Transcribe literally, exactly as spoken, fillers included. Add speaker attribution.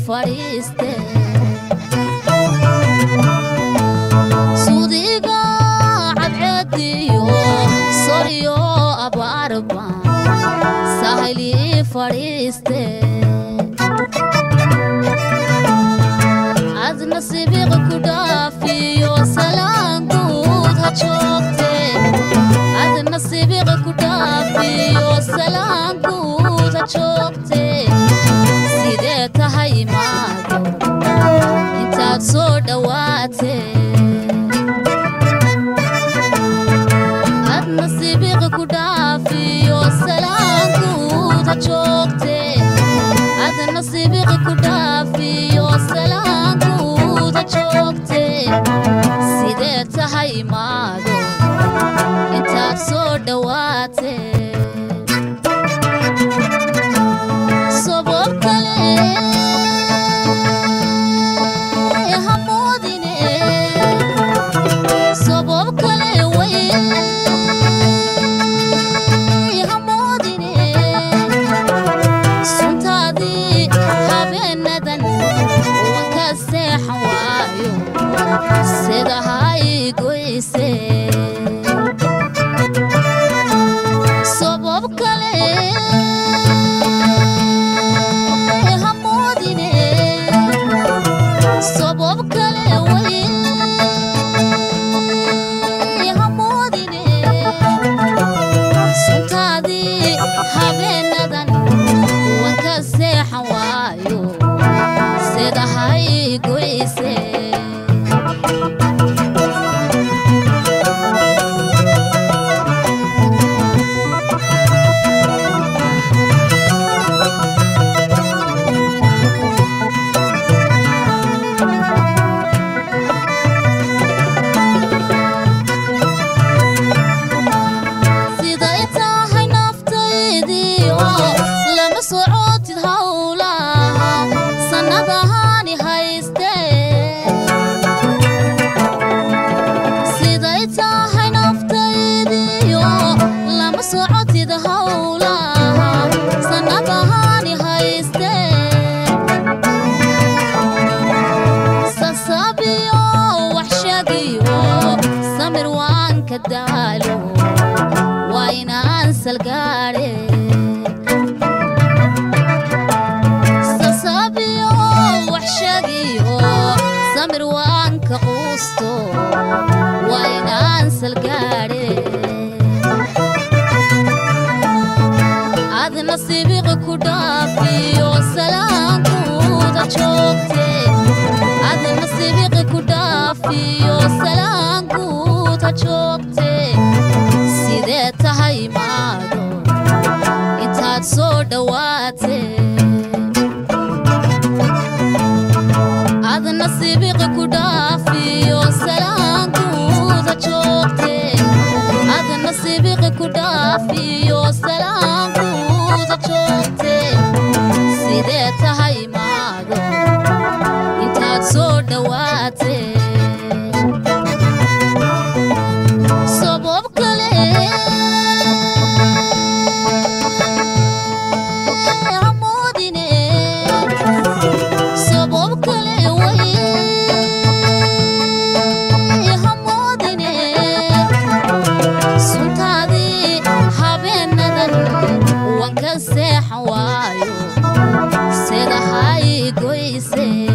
Speaker 1: fadhiiste suudiga cadceediyo soriyo abaarba sahli fadhiiste ad nasibiga ku dhaafiyo salaan guud ha joogte ad nasibiga ku dhaafiyo salaan guud ha joogte sidee tahay maado intaad soo dhawaate ad nasibiga ku dhaafiyo salaan guud ha joogte ad nasibiga ku dhaafiyo salaan guud ha joogte sidee tahay maado intaad soo dhawaate sabab kale hamoodine sabab kale way hamoodine suntaadii habeenadan wanka seexan waayo sida hay goyse sabab kale hamoodine sabab kale way hamoodine suntaadii habeenadan wanka seexan waayo sida hay goyse dalo wayna ansalgaare sasabiyo waxshagiyo samir waan ka quusto wayna ansalgaare ad nasibiga ku dhaafiyo salaan guud ha joogte ad nasibiga ku dhaafiyo salaan guud ha joogte sidee tahay maado intaad soo dhawaate ad nasibiga ku dhaafiyo salaan guud ha joogte ad nasibiga ku dhaafiyo salaan guud ha joogte sidee tahay maado intaad soo dhawaate sabab kale hamoodine sabab kale way hamoodine suntaadii habeenadan wanka seexan waayo sida hay goyse